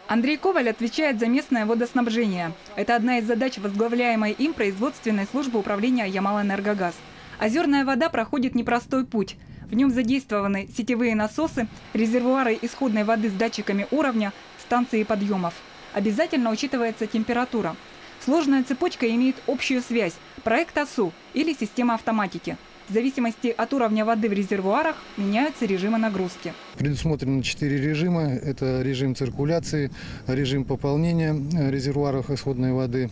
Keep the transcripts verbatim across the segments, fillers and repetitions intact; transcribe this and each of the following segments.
Андрей Коваль отвечает за местное водоснабжение. Это одна из задач возглавляемой им производственной службы управления Ямал-Энергогаз. Озерная вода проходит непростой путь. В нем задействованы сетевые насосы, резервуары исходной воды с датчиками уровня, станции подъемов. Обязательно учитывается температура. Сложная цепочка имеет общую связь – проект ОСУ или система автоматики. В зависимости от уровня воды в резервуарах меняются режимы нагрузки. Предусмотрено четыре режима. Это режим циркуляции, режим пополнения резервуаров исходной воды,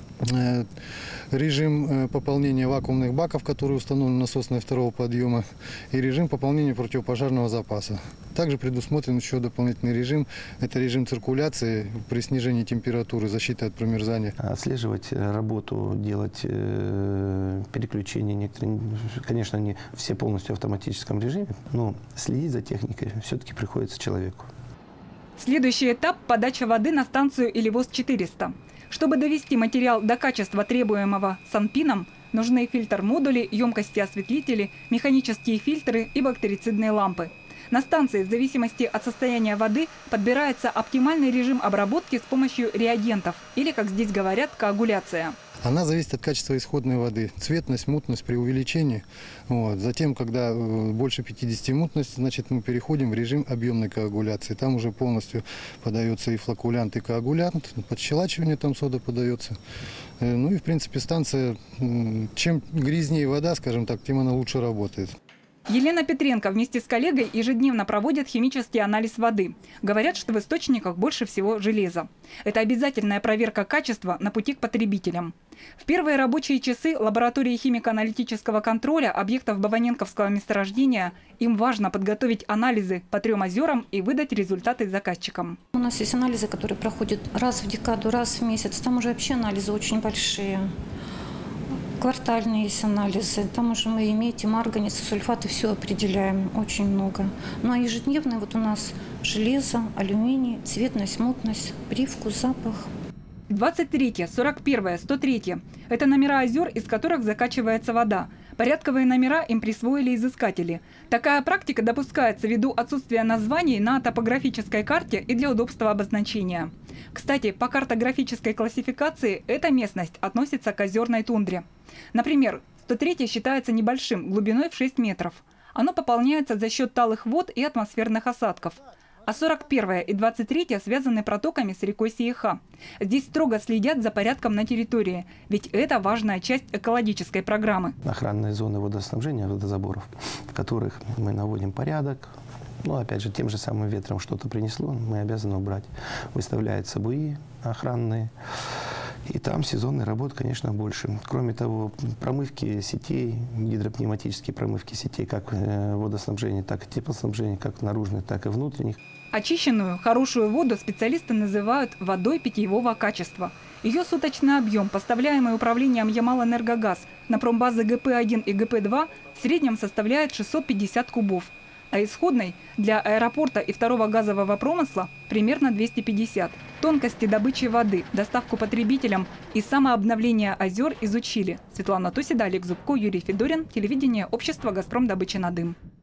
режим пополнения вакуумных баков, который установлен насосной второго подъема, и режим пополнения противопожарного запаса. Также предусмотрен еще дополнительный режим. Это режим циркуляции при снижении температуры, защиты от промерзания. Отслеживать работу, делать переключения некоторые, конечно, не все полностью в автоматическом режиме, но следить за техникой все-таки приходится человеку. Следующий этап – подача воды на станцию Илевоз четыреста. Чтобы довести материал до качества, требуемого Санпином, нужны фильтр-модули, емкости-осветлители, механические фильтры и бактерицидные лампы. На станции в зависимости от состояния воды подбирается оптимальный режим обработки с помощью реагентов или, как здесь говорят, коагуляция. Она зависит от качества исходной воды. Цветность, мутность при увеличении. Вот. Затем, когда больше пятидесяти мутности, значит, мы переходим в режим объемной коагуляции. Там уже полностью подается и флокулянт, и коагулянт. Подщелачивание там сода подается. Ну и, в принципе, станция, чем грязнее вода, скажем так, тем она лучше работает. Елена Петренко вместе с коллегой ежедневно проводит химический анализ воды. Говорят, что в источниках больше всего железа. Это обязательная проверка качества на пути к потребителям. В первые рабочие часы лаборатории химико-аналитического контроля объектов Баваненковского месторождения им важно подготовить анализы по трем озерам и выдать результаты заказчикам. У нас есть анализы, которые проходят раз в декаду, раз в месяц. Там уже вообще анализы очень большие. Квартальные есть анализы, там уже мы и медь, и марганец, и сульфаты, все определяем, очень много. Ну а ежедневные вот у нас железо, алюминий, цветность, мутность, привкус, запах. двадцать третье, сорок первое, сто третье – это номера озер, из которых закачивается вода. Порядковые номера им присвоили изыскатели. Такая практика допускается ввиду отсутствия названий на топографической карте и для удобства обозначения. Кстати, по картографической классификации эта местность относится к озерной тундре. Например, сто третье считается небольшим, глубиной в шесть метров. Оно пополняется за счет талых вод и атмосферных осадков. А сорок первое и двадцать третье связаны протоками с рекой Сиеха. Здесь строго следят за порядком на территории, ведь это важная часть экологической программы. Охранные зоны водоснабжения, водозаборов, в которых мы наводим порядок. Ну, опять же, тем же самым ветром что-то принесло, мы обязаны убрать. Выставляются буи охранные. И там сезонной работы, конечно, больше. Кроме того, промывки сетей, гидропневматические промывки сетей, как водоснабжения, так и теплоснабжения, как наружных, так и внутренних. Очищенную, хорошую воду специалисты называют водой питьевого качества. Ее суточный объем, поставляемый управлением Ямал-Энергогаз на промбазы гэ пэ один и гэ пэ два, в среднем составляет шестьсот пятьдесят кубов. А исходной для аэропорта и второго газового промысла примерно двести пятьдесят. Тонкости добычи воды, доставку потребителям и самообновление озер изучили. Светлана Тосида, Олег Зубко, Юрий Федорин. Телевидение общества «Газпром. Добыча на дым».